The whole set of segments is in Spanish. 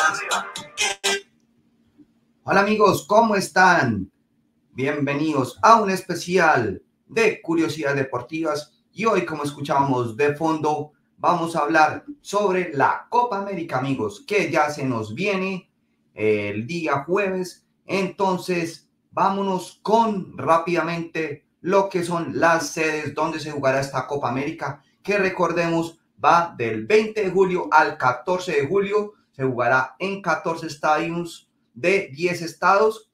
Hola amigos, ¿cómo están? Bienvenidos a un especial de Curiosidades Deportivas y hoy, como escuchábamos de fondo, vamos a hablar sobre la Copa América, amigos, que ya se nos viene el día jueves. Entonces, vámonos con rápidamente lo que son las sedes donde se jugará esta Copa América, que recordemos va del 20 de julio al 14 de julio. Se jugará en 14 estadios de 10 estados,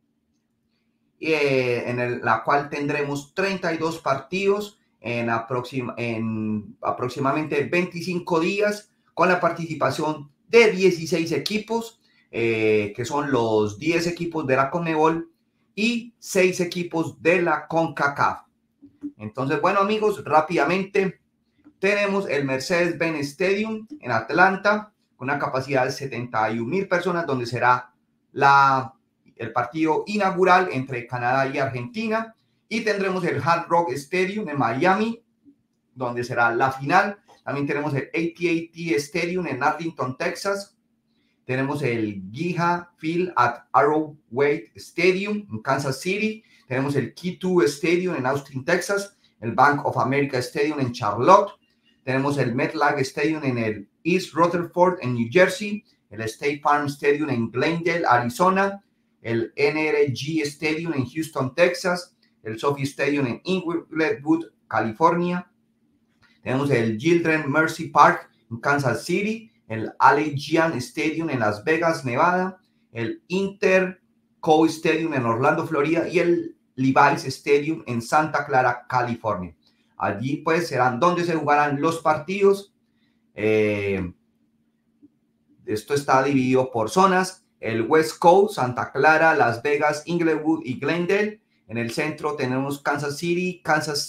la cual tendremos 32 partidos en aproximadamente 25 días, con la participación de 16 equipos, que son los 10 equipos de la CONMEBOL y 6 equipos de la CONCACAF. Entonces, bueno amigos, rápidamente tenemos el Mercedes-Benz Stadium en Atlanta, con una capacidad de 71,000 personas, donde será el partido inaugural entre Canadá y Argentina. Y tendremos el Hard Rock Stadium en Miami, donde será la final. También tenemos el AT&T Stadium en Arlington, Texas. Tenemos el Geha Field at Arrowhead Stadium en Kansas City. Tenemos el Q2 Stadium en Austin, Texas. El Bank of America Stadium en Charlotte. Tenemos el MetLife Stadium en el East Rutherford en New Jersey. El State Farm Stadium en Glendale, Arizona. El NRG Stadium en Houston, Texas. El SoFi Stadium en Inglewood, California. Tenemos el Children's Mercy Park en Kansas City. El Allegiant Stadium en Las Vegas, Nevada. El Interco Stadium en Orlando, Florida. Y el Levi's Stadium en Santa Clara, California. Allí pues serán donde se jugarán los partidos. Esto está dividido por zonas. El West Coast, Santa Clara, Las Vegas, Inglewood y Glendale. En el centro tenemos Kansas City,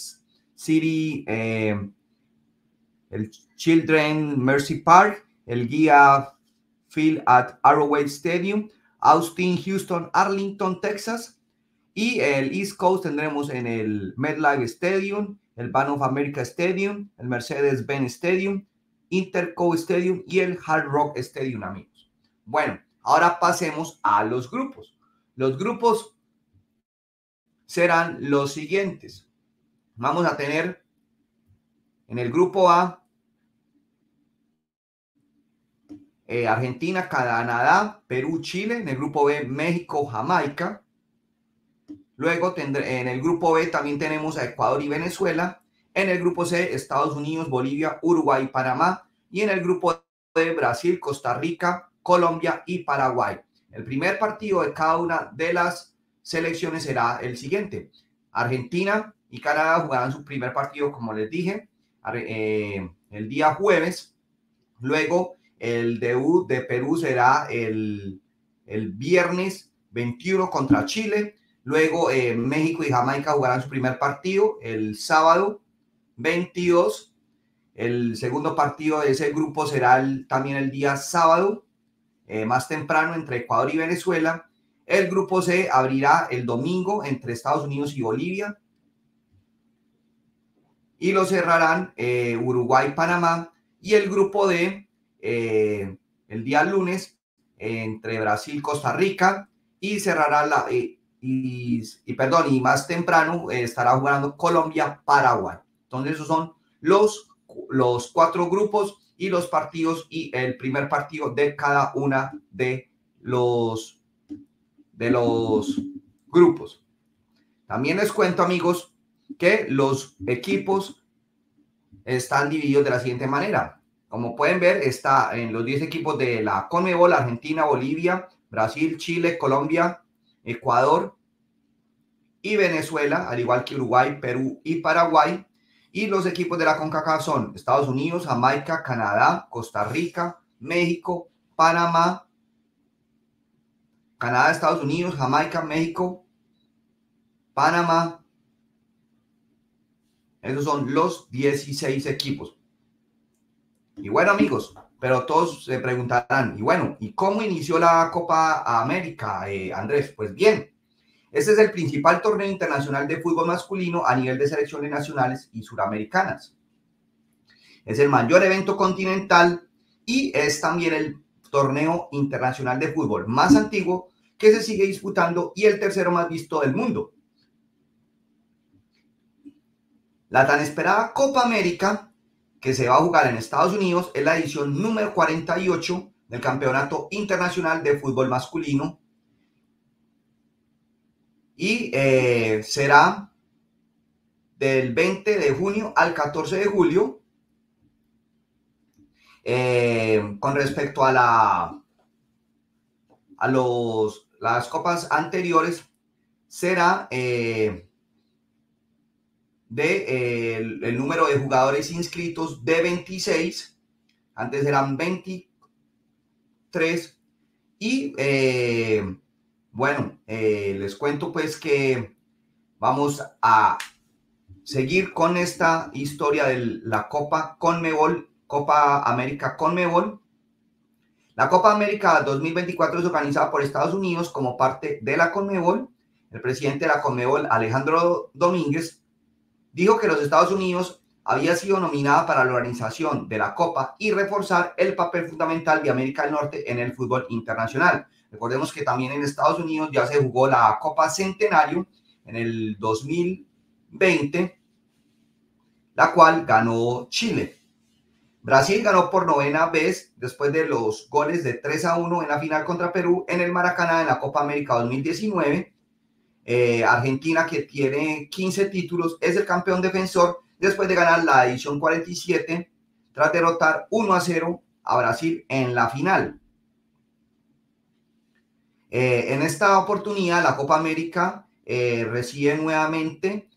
el Children's Mercy Park, el Geha Field at Arrowhead Stadium, Austin, Houston, Arlington, Texas. Y el East Coast tendremos en el MetLife Stadium, el Bank of America Stadium, el Mercedes-Benz Stadium, Interco Stadium y el Hard Rock Stadium, amigos. Bueno, ahora pasemos a los grupos. Los grupos serán los siguientes. Vamos a tener en el grupo A Argentina, Canadá, Perú, Chile. En el grupo B, México, Jamaica. Luego en el grupo B también tenemos a Ecuador y Venezuela. En el grupo C, Estados Unidos, Bolivia, Uruguay y Panamá. Y en el grupo D, Brasil, Costa Rica, Colombia y Paraguay. El primer partido de cada una de las selecciones será el siguiente. Argentina y Canadá jugarán su primer partido, como les dije, el día jueves. Luego el debut de Perú será el viernes 21 contra Chile. Luego México y Jamaica jugarán su primer partido el sábado 22. El segundo partido de ese grupo será también el día sábado, más temprano, entre Ecuador y Venezuela. El grupo C abrirá el domingo entre Estados Unidos y Bolivia. Y lo cerrarán Uruguay y Panamá. Y el grupo D el día lunes entre Brasil y Costa Rica. Y cerrará y más temprano estará jugando Colombia-Paraguay. Entonces esos son los 4 grupos y los partidos y el primer partido de cada una de los grupos. También les cuento, amigos, que los equipos están divididos de la siguiente manera. Como pueden ver, está en los 10 equipos de la CONMEBOL: Argentina, Bolivia, Brasil, Chile, Colombia, Ecuador y Venezuela, al igual que Uruguay, Perú y Paraguay. Y los equipos de la CONCACAF son Estados Unidos, Jamaica, Canadá, Costa Rica, México, Panamá, Canadá, Estados Unidos, Jamaica, México, Panamá. Esos son los 16 equipos. Y bueno, amigos, pero todos se preguntarán, y bueno, ¿y cómo inició la Copa América, Andrés? Pues bien, este es el principal torneo internacional de fútbol masculino a nivel de selecciones nacionales y suramericanas. Es el mayor evento continental y es también el torneo internacional de fútbol más antiguo que se sigue disputando y el tercero más visto del mundo. La tan esperada Copa América, que se va a jugar en Estados Unidos, es la edición número 48 del Campeonato Internacional de Fútbol Masculino y será del 20 de junio al 14 de julio. Con respecto a las copas anteriores, será el número de jugadores inscritos de 26, antes eran 23, y bueno, les cuento pues que vamos a seguir con esta historia de la Copa Conmebol, Copa América Conmebol. La Copa América 2024 es organizada por Estados Unidos como parte de la Conmebol. El presidente de la Conmebol, Alejandro Domínguez, dijo que los Estados Unidos había sido nominada para la organización de la Copa y reforzar el papel fundamental de América del Norte en el fútbol internacional. Recordemos que también en Estados Unidos ya se jugó la Copa Centenario en el 2020, la cual ganó Chile. Brasil ganó por novena vez después de los goles de 3-1 en la final contra Perú en el Maracaná en la Copa América 2019. Argentina, que tiene 15 títulos, es el campeón defensor después de ganar la edición 47 tras derrotar 1-0 a Brasil en la final. En esta oportunidad la Copa América recibe nuevamente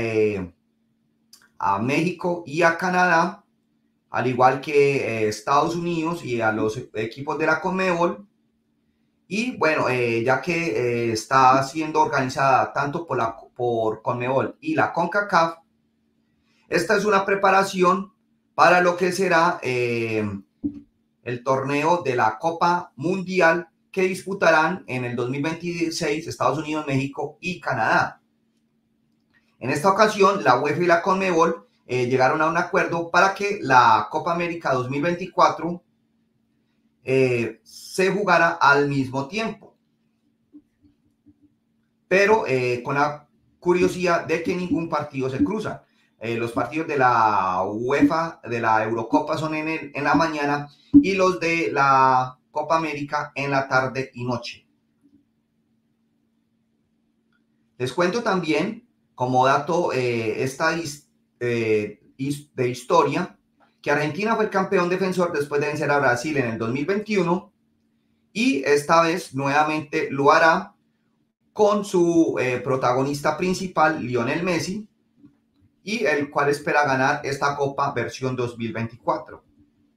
a México y a Canadá, al igual que Estados Unidos y a los equipos de la Conmebol. Y bueno, ya que está siendo organizada tanto por Conmebol y la CONCACAF, esta es una preparación para lo que será el torneo de la Copa Mundial que disputarán en el 2026 Estados Unidos, México y Canadá. En esta ocasión, la UEFA y la Conmebol llegaron a un acuerdo para que la Copa América 2024 se jugara al mismo tiempo, pero con la curiosidad de que ningún partido se cruza. Los partidos de la UEFA, de la Eurocopa, son en la mañana y los de la Copa América en la tarde y noche. Les cuento también, como dato de historia, que Argentina fue el campeón defensor después de vencer a Brasil en el 2021 y esta vez nuevamente lo hará con su protagonista principal, Lionel Messi, y el cual espera ganar esta Copa versión 2024.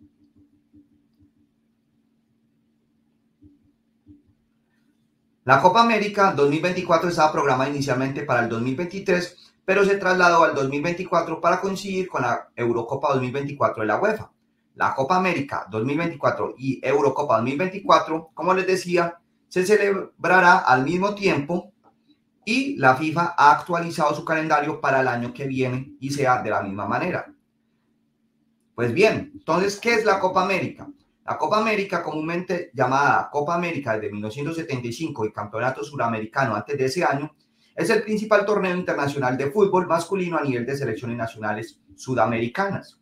La Copa América 2024 estaba programada inicialmente para el 2023, pero se trasladó al 2024 para coincidir con la Eurocopa 2024 de la UEFA. La Copa América 2024 y Eurocopa 2024, como les decía, se celebrará al mismo tiempo y la FIFA ha actualizado su calendario para el año que viene y sea de la misma manera. Pues bien, entonces, ¿qué es la Copa América? La Copa América, comúnmente llamada Copa América desde 1975 y Campeonato Suramericano antes de ese año, es el principal torneo internacional de fútbol masculino a nivel de selecciones nacionales sudamericanas.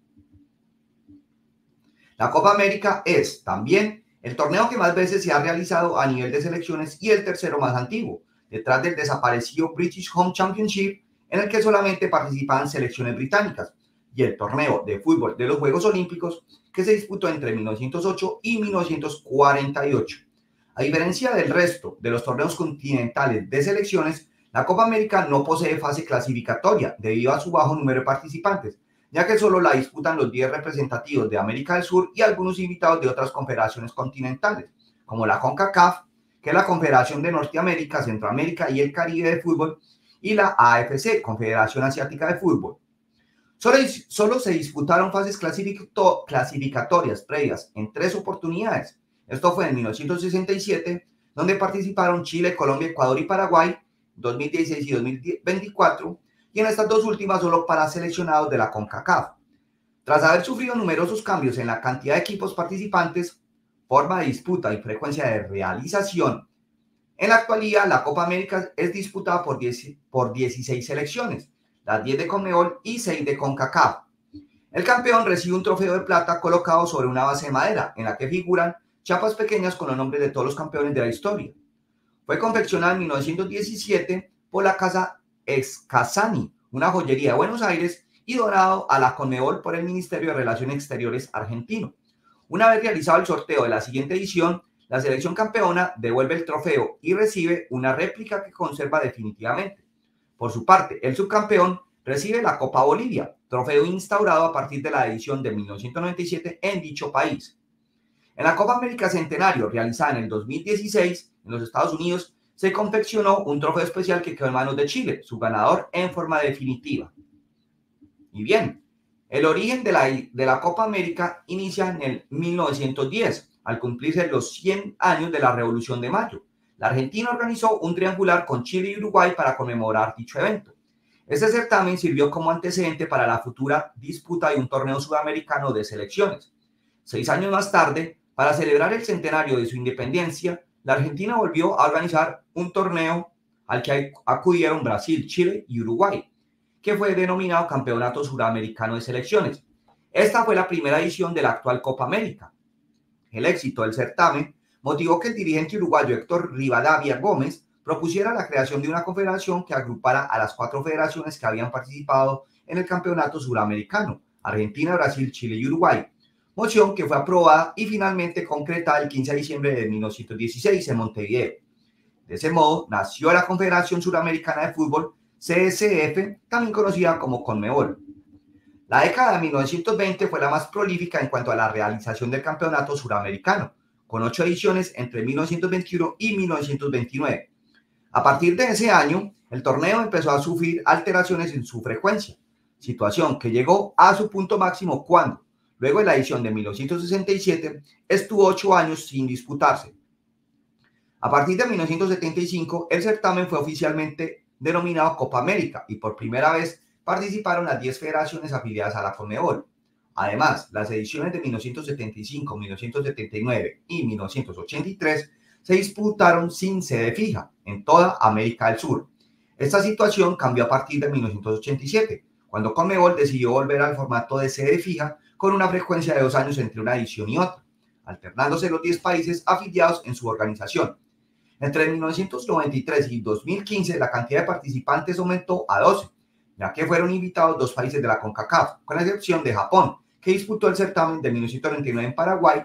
La Copa América es también el torneo que más veces se ha realizado a nivel de selecciones y el tercero más antiguo, detrás del desaparecido British Home Championship, en el que solamente participaban selecciones británicas, y el torneo de fútbol de los Juegos Olímpicos, que se disputó entre 1908 y 1948. A diferencia del resto de los torneos continentales de selecciones, la Copa América no posee fase clasificatoria debido a su bajo número de participantes, ya que solo la disputan los 10 representativos de América del Sur y algunos invitados de otras confederaciones continentales, como la CONCACAF, que es la Confederación de Norteamérica, Centroamérica y el Caribe de Fútbol, y la AFC, Confederación Asiática de Fútbol. Solo se disputaron fases clasificatorias previas en 3 oportunidades. Esto fue en 1967, donde participaron Chile, Colombia, Ecuador y Paraguay, 2016 y 2024, y en estas dos últimas solo para seleccionados de la CONCACAF. Tras haber sufrido numerosos cambios en la cantidad de equipos participantes, forma de disputa y frecuencia de realización. En la actualidad, la Copa América es disputada por 16 selecciones, las 10 de Conmebol y 6 de CONCACAF. El campeón recibe un trofeo de plata colocado sobre una base de madera, en la que figuran chapas pequeñas con los nombres de todos los campeones de la historia. Fue confeccionada en 1917 por la casa Escasani, una joyería de Buenos Aires, y donado a la Conmebol por el Ministerio de Relaciones Exteriores argentino. Una vez realizado el sorteo de la siguiente edición, la selección campeona devuelve el trofeo y recibe una réplica que conserva definitivamente. Por su parte, el subcampeón recibe la Copa Bolivia, trofeo instaurado a partir de la edición de 1997 en dicho país. En la Copa América Centenario, realizada en el 2016 en los Estados Unidos, se confeccionó un trofeo especial que quedó en manos de Chile, su ganador en forma definitiva. Y bien, el origen de la Copa América inicia en el 1910, al cumplirse los 100 años de la Revolución de Mayo. La Argentina organizó un triangular con Chile y Uruguay para conmemorar dicho evento. Este certamen sirvió como antecedente para la futura disputa de un torneo sudamericano de selecciones. 6 años más tarde, para celebrar el centenario de su independencia, la Argentina volvió a organizar un torneo al que acudieron Brasil, Chile y Uruguay, que fue denominado Campeonato Suramericano de Selecciones. Esta fue la primera edición de la actual Copa América. El éxito del certamen motivó que el dirigente uruguayo Héctor Rivadavia Gómez propusiera la creación de una confederación que agrupara a las 4 federaciones que habían participado en el Campeonato Suramericano: Argentina, Brasil, Chile y Uruguay. Moción que fue aprobada y finalmente concretada el 15 de diciembre de 1916 en Montevideo. De ese modo, nació la Confederación Suramericana de Fútbol, CSF, también conocida como Conmebol. La década de 1920 fue la más prolífica en cuanto a la realización del campeonato suramericano, con 8 ediciones entre 1921 y 1929. A partir de ese año, el torneo empezó a sufrir alteraciones en su frecuencia, situación que llegó a su punto máximo cuando, luego de la edición de 1967, estuvo 8 años sin disputarse. A partir de 1975, el certamen fue oficialmente denominado Copa América y por primera vez participaron las 10 federaciones afiliadas a la Conmebol. Además, las ediciones de 1975, 1979 y 1983 se disputaron sin sede fija en toda América del Sur. Esta situación cambió a partir de 1987, cuando Conmebol decidió volver al formato de sede fija con una frecuencia de 2 años entre una edición y otra, alternándose los 10 países afiliados en su organización. Entre 1993 y 2015, la cantidad de participantes aumentó a 12, ya que fueron invitados 2 países de la CONCACAF, con la excepción de Japón, que disputó el certamen de 1999 en Paraguay.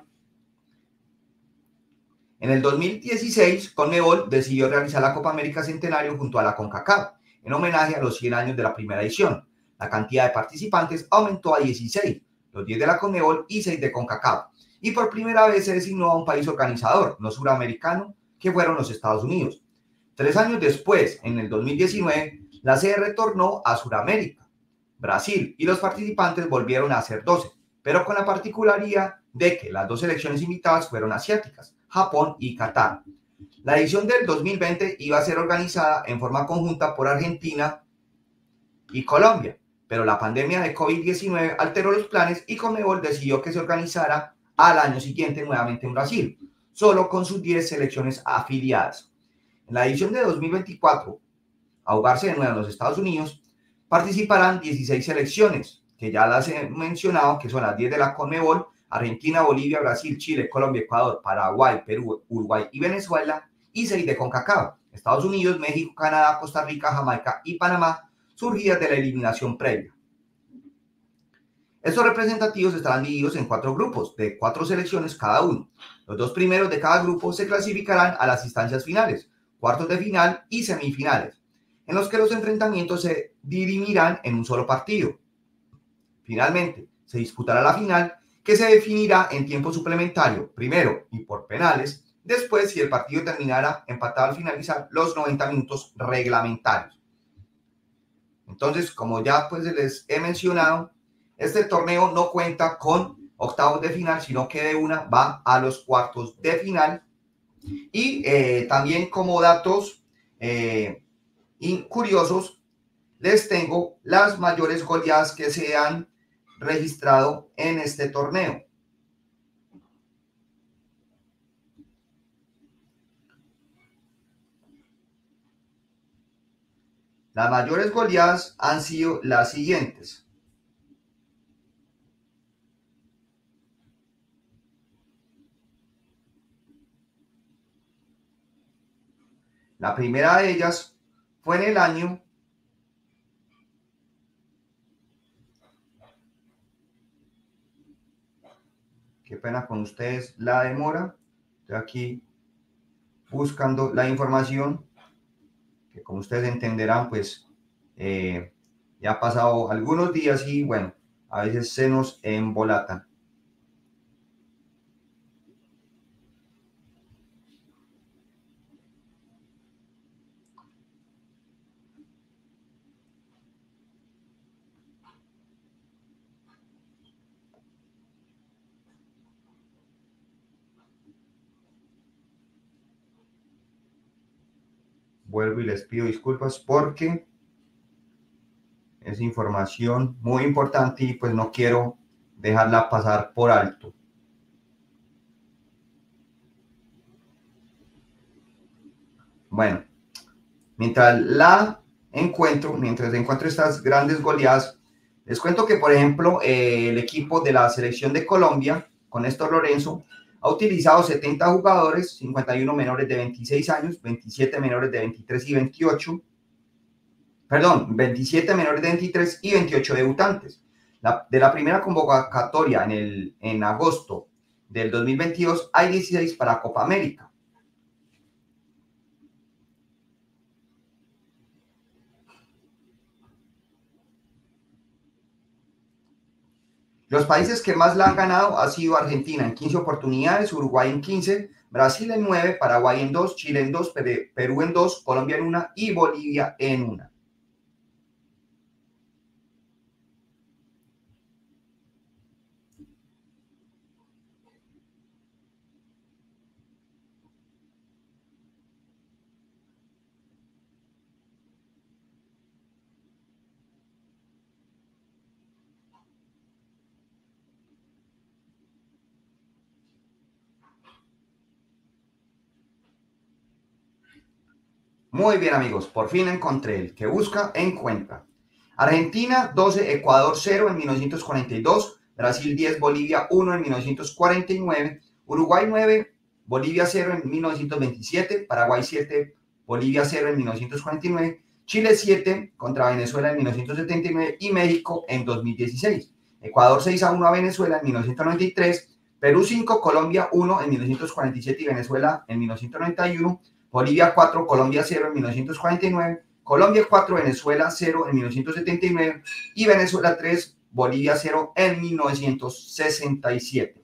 En el 2016, Conmebol decidió realizar la Copa América Centenario junto a la CONCACAF, en homenaje a los 100 años de la primera edición. La cantidad de participantes aumentó a 16, los 10 de la Conmebol y 6 de CONCACAF, y por primera vez se designó a un país organizador, no suramericano, que fueron los Estados Unidos. 3 años después, en el 2019, la sede retornó a Sudamérica, Brasil, y los participantes volvieron a ser 12, pero con la particularidad de que las 2 selecciones invitadas fueron asiáticas, Japón y Qatar. La edición del 2020 iba a ser organizada en forma conjunta por Argentina y Colombia, pero la pandemia de COVID-19 alteró los planes y Conmebol decidió que se organizara al año siguiente nuevamente en Brasil, solo con sus 10 selecciones afiliadas. En la edición de 2024, a jugarse de nuevo en los Estados Unidos, participarán 16 selecciones, que ya las he mencionado, que son las 10 de la Conmebol: Argentina, Bolivia, Brasil, Chile, Colombia, Ecuador, Paraguay, Perú, Uruguay y Venezuela, y 6 de CONCACAF: Estados Unidos, México, Canadá, Costa Rica, Jamaica y Panamá, surgidas de la eliminación previa. Estos representativos estarán divididos en 4 grupos de 4 selecciones cada uno. Los 2 primeros de cada grupo se clasificarán a las instancias finales, cuartos de final y semifinales, en los que los enfrentamientos se dirimirán en un solo partido. Finalmente, se disputará la final, que se definirá en tiempo suplementario, primero y por penales, después si el partido terminara empatado al finalizar los 90 minutos reglamentarios. Entonces, como ya pues les he mencionado, este torneo no cuenta con octavos de final, sino que de una va a los cuartos de final. Y también como datos curiosos, les tengo las mayores goleadas que se han registrado en este torneo. Las mayores goleadas han sido las siguientes. La primera de ellas fue en el año qué pena con ustedes la demora. Estoy aquí buscando la información que, como ustedes entenderán, pues ya ha pasado algunos días y bueno, a veces se nos embolatan. Vuelvo y les pido disculpas porque es información muy importante y pues no quiero dejarla pasar por alto. Bueno, mientras encuentro estas grandes goleadas, les cuento que, por ejemplo, el equipo de la selección de Colombia, con Néstor Lorenzo, ha utilizado 70 jugadores, 51 menores de 26 años, 27 menores de 23 y 28, perdón, 27 menores de 23 y 28 debutantes. De la primera convocatoria en agosto del 2022 hay 16 para Copa América. Los países que más la han ganado ha sido Argentina en 15 oportunidades, Uruguay en 15, Brasil en 9, Paraguay en 2, Chile en 2, Perú en 2, Colombia en 1 y Bolivia en 1. Muy bien, amigos, por fin encontré el que busca, encuentra. Argentina 12, Ecuador 0 en 1942, Brasil 10, Bolivia 1 en 1949, Uruguay 9, Bolivia 0 en 1927, Paraguay 7, Bolivia 0 en 1949, Chile 7 contra Venezuela en 1979 y México en 2016. Ecuador 6-1 a Venezuela en 1993, Perú 5, Colombia 1 en 1947 y Venezuela en 1991, Bolivia 4, Colombia 0 en 1949, Colombia 4, Venezuela 0 en 1979 y Venezuela 3, Bolivia 0 en 1967.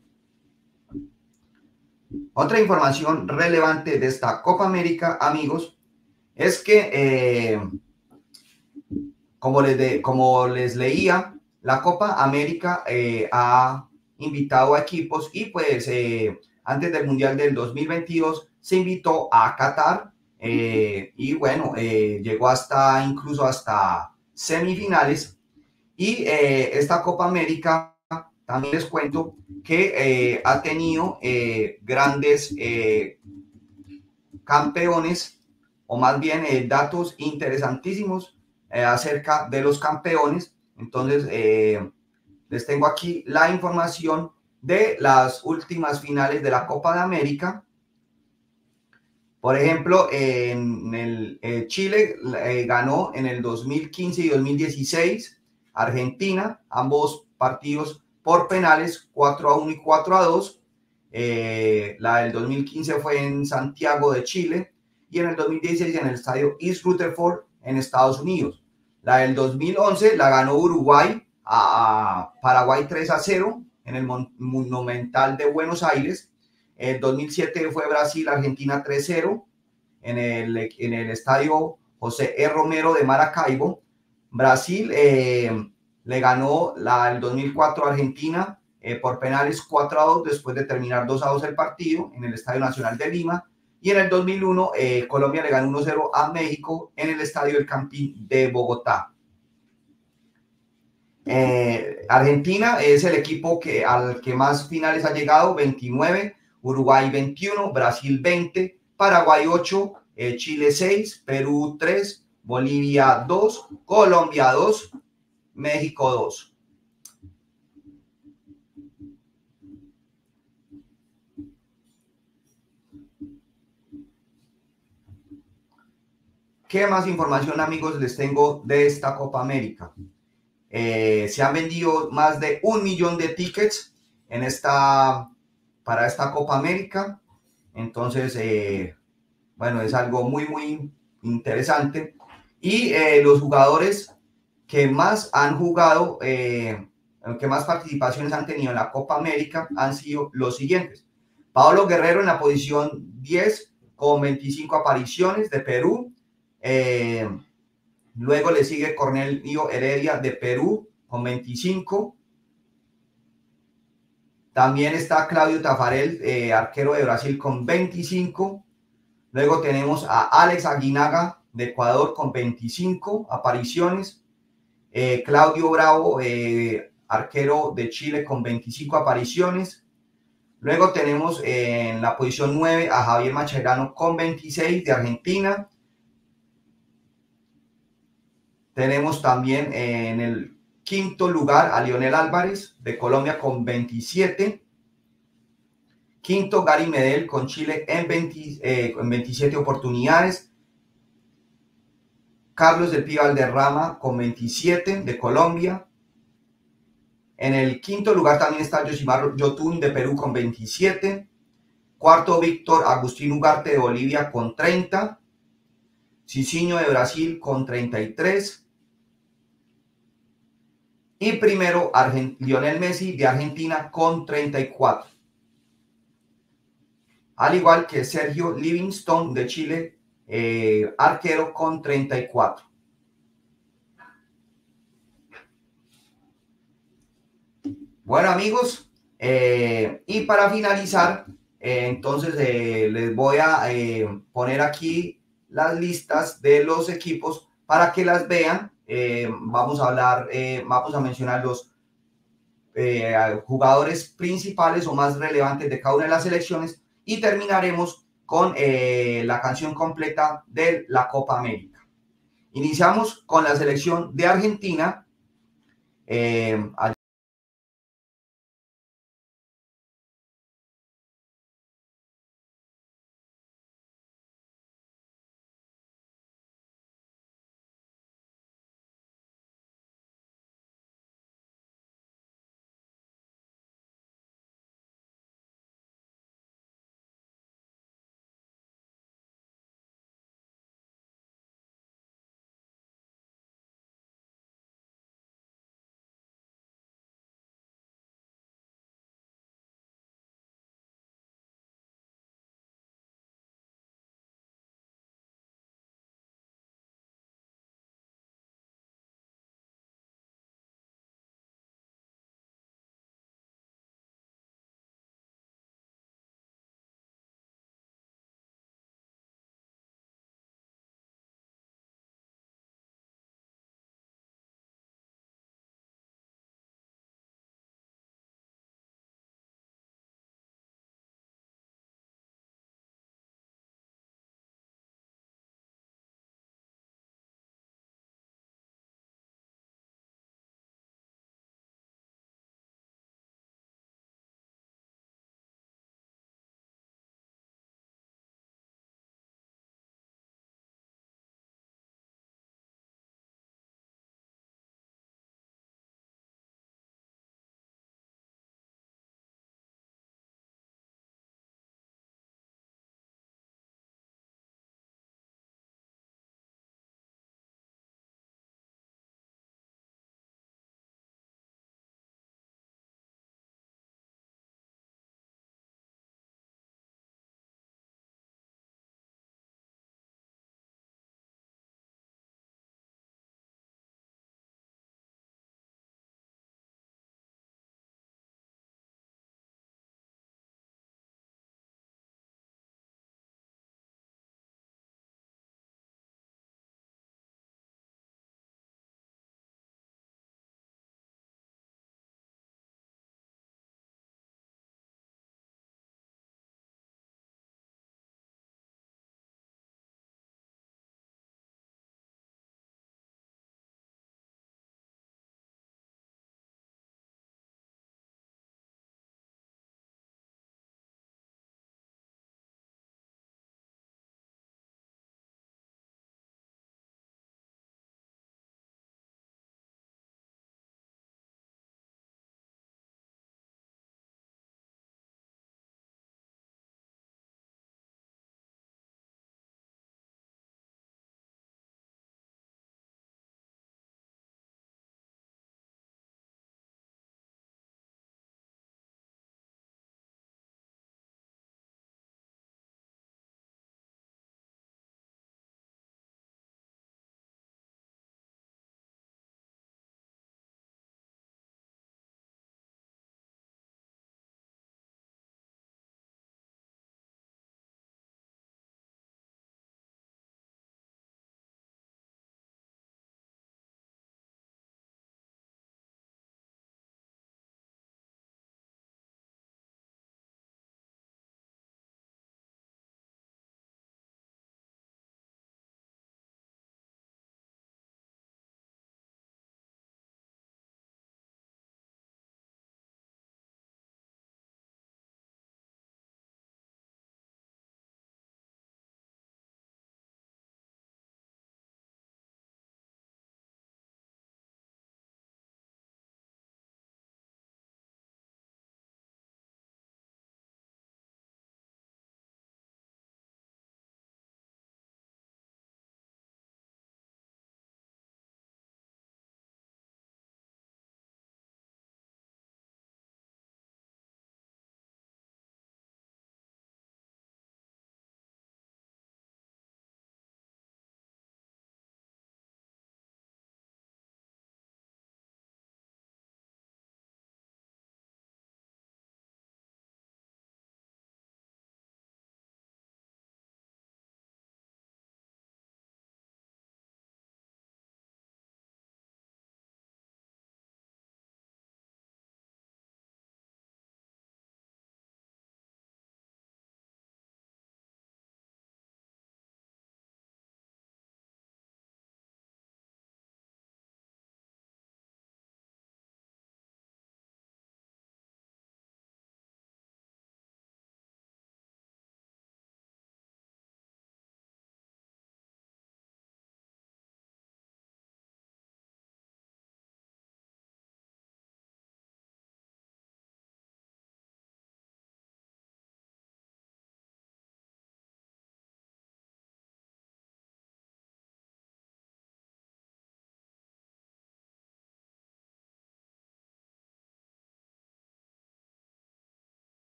Otra información relevante de esta Copa América, amigos, es que, como les leía, la Copa América ha invitado a equipos y pues antes del Mundial del 2022 se invitó a Qatar y bueno, llegó incluso hasta semifinales y esta Copa América también les cuento que ha tenido grandes campeones o más bien datos interesantísimos acerca de los campeones. Entonces, les tengo aquí la información de las últimas finales de la Copa de América. Por ejemplo, en Chile ganó en el 2015 y 2016, Argentina, ambos partidos por penales, 4-1 y 4-2. La del 2015 fue en Santiago de Chile y en el 2016 en el estadio East Rutherford en Estados Unidos. La del 2011 la ganó Uruguay a Paraguay 3-0 en el Monumental de Buenos Aires. En 2007 fue Brasil-Argentina 3-0 en el estadio José E. Romero de Maracaibo. Brasil le ganó el 2004 a Argentina por penales 4-2 después de terminar 2-2 el partido en el Estadio Nacional de Lima. Y en el 2001 Colombia le ganó 1-0 a México en el Estadio El Campín de Bogotá. Argentina es el equipo al que más finales ha llegado, 29, Uruguay 21, Brasil 20, Paraguay 8, Chile 6, Perú 3, Bolivia 2, Colombia 2, México 2. ¿Qué más información, amigos, les tengo de esta Copa América? Se han vendido más de 1 millón de tickets para esta Copa América. Entonces, bueno, es algo muy interesante. Y los jugadores que más han jugado, que más participaciones han tenido en la Copa América han sido los siguientes. Pablo Guerrero en la posición 10 con 25 apariciones de Perú. Luego le sigue Cornelio Heredia de Perú con 25. También está Claudio Tafarel, arquero de Brasil, con 25. Luego tenemos a Alex Aguinaga de Ecuador con 25 apariciones. Claudio Bravo, arquero de Chile, con 25 apariciones. Luego tenemos en la posición 9 a Javier Mascherano con 26 de Argentina. Tenemos también en el quinto lugar a Lionel Álvarez de Colombia con 27. Quinto, Gary Medel con Chile en 27 oportunidades. Carlos del Pío Valderrama con 27 de Colombia. En el quinto lugar también está Yoshimar Yotun de Perú con 27. Cuarto, Víctor Agustín Ugarte de Bolivia con 30. Cicinho de Brasil con 33. Y primero, Lionel Messi de Argentina con 34. Al igual que Sergio Livingstone de Chile, arquero con 34. Bueno, amigos, y para finalizar, entonces les voy a poner aquí las listas de los equipos para que las vean. Vamos a mencionar los jugadores principales o más relevantes de cada una de las selecciones y terminaremos con la canción completa de la Copa América. Iniciamos con la selección de Argentina.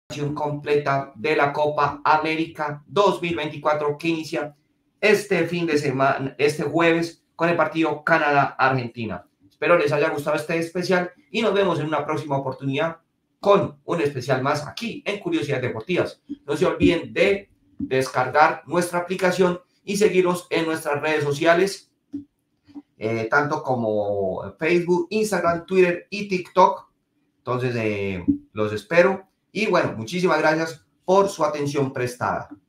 completa de la Copa América 2024 que inicia este fin de semana, este jueves, con el partido Canadá-Argentina. Espero les haya gustado este especial y nos vemos en una próxima oportunidad con un especial más aquí en Curiosidades Deportivas. No se olviden de descargar nuestra aplicación y seguirnos en nuestras redes sociales, tanto como Facebook, Instagram, Twitter y TikTok. Entonces, los espero. Y bueno, muchísimas gracias por su atención prestada.